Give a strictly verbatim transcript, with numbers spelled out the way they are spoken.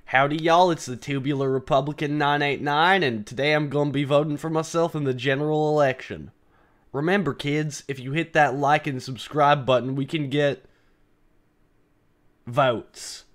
Howdy y'all, it's the Tubular Republican nine eight nine, and today I'm gonna be voting for myself in the general election. Remember kids, if you hit that like and subscribe button, we can get votes.